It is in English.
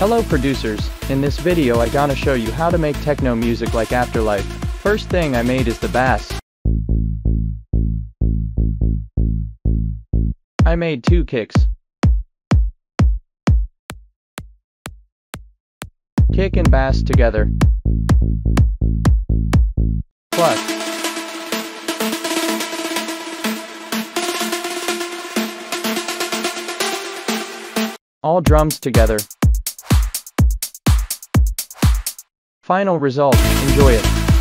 Hello producers, in this video I gonna show you how to make techno music like Afterlife. First thing I made is the bass. I made 2 kicks. Kick and bass together. Clutch. All drums together. Final result, enjoy it.